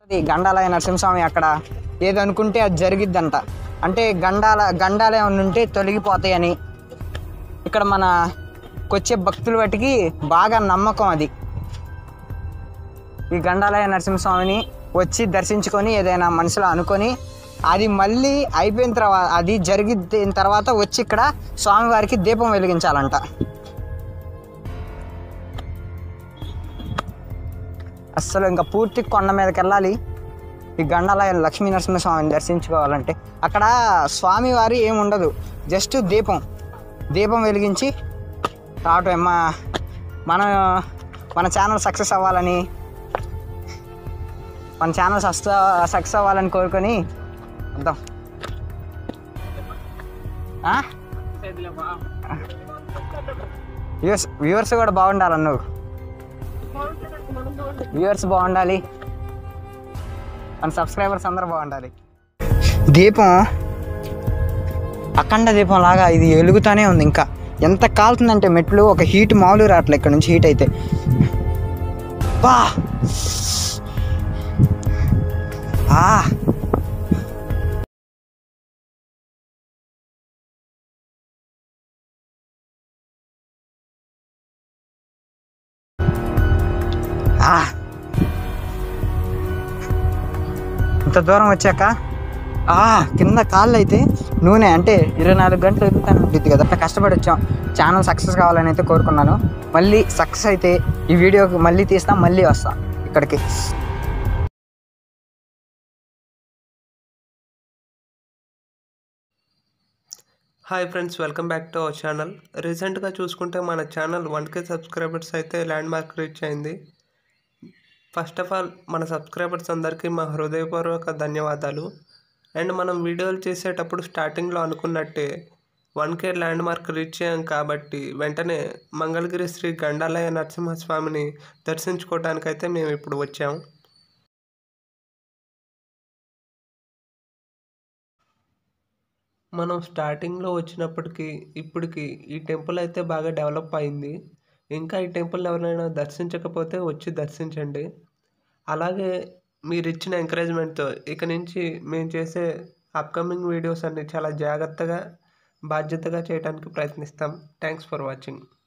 గండాలయ నరసింహస్వామి అక్కడ ఏదనుకుంటే అది జరిగిద్దంట. అంటే గండాలు ఏమన్నా ఉంటే తొలగిపోతాయని ఇక్కడ మనకొచ్చే భక్తుల వాటికి బాగా నమ్మకం. అది ఈ గండాలయ నరసింహస్వామిని వచ్చి దర్శించుకొని ఏదైనా మనసులో అనుకొని అది మళ్ళీ అయిపోయిన తర్వాత, అది జరిగిన తర్వాత వచ్చి ఇక్కడ స్వామివారికి దీపం వెలిగించాలంట. అస్సలు ఇంకా పూర్తి కొండ మీదకి వెళ్ళాలి ఈ గండాలయ లక్ష్మీ నరసింహస్వామిని దర్శించుకోవాలంటే. అక్కడ స్వామివారి ఏముండదు, జస్ట్ దీపం వెలిగించి రావటం. మన ఛానల్ సక్సెస్ అవ్వాలని, మన ఛానల్ సక్సెస్ అవ్వాలని కోరుకొని వద్దాం. వ్యూవర్స్ కూడా బాగుండాలి, నువ్వు వ్యూవర్స్ బాగుండాలి, మన సబ్స్క్రైబర్స్ అందరూ బాగుండాలి. దీపం అఖండ దీపం లాగా ఇది వెలుగుతూనే ఉంది. ఇంకా ఎంత కాలుతుందంటే మెట్లు ఒక హీట్ మామూలు రావట్లే. ఇక్కడ నుంచి హీట్ అయితే బా ఇంత దూరం వచ్చాక కింద కాళ్ళు అయితే నూనె అంటే 24 గంటలు ఎదుగుతానే ఉంటుంది కదా. అట్లా కష్టపడి వచ్చాం. ఛానల్ సక్సెస్ కావాలని అయితే కోరుకున్నాను. మళ్ళీ సక్సెస్ అయితే ఈ వీడియోకి మళ్ళీ తీస్తాం, మళ్ళీ వస్తాం ఇక్కడికి. Hi friends, welcome back to our channel. రీసెంట్గా చూసుకుంటే మన ఛానల్ 1K సబ్స్క్రైబర్స్ అయితే ల్యాండ్ మార్క్ రీచ్ అయింది. ఫస్ట్ ఆఫ్ ఆల్ మన సబ్స్క్రైబర్స్ అందరికీ మా హృదయపూర్వక ధన్యవాదాలు. అండ్ మనం వీడియోలు చేసేటప్పుడు స్టార్టింగ్లో అనుకున్నట్టే 1K ల్యాండ్ మార్క్ రీచ్ అయ్యాం కాబట్టి వెంటనే మంగళగిరి శ్రీ గండాలయ నరసింహస్వామిని దర్శించుకోవడానికైతే మేము ఇప్పుడు వచ్చాం. మనం స్టార్టింగ్లో వచ్చినప్పటికీ ఇప్పటికి ఈ టెంపుల్ అయితే బాగా డెవలప్ అయింది. ఇంకా ఈ టెంపుల్ ఎవరైనా దర్శించకపోతే వచ్చి దర్శించండి. అలాగే మీరు ఇచ్చిన ఎంకరేజ్మెంట్తో ఇక నుంచి మేము చేసే అప్కమింగ్ వీడియోస్ అన్ని చాలా జాగ్రత్తగా బాధ్యతగా చేయడానికి ప్రయత్నిస్తాం. Thanks for watching.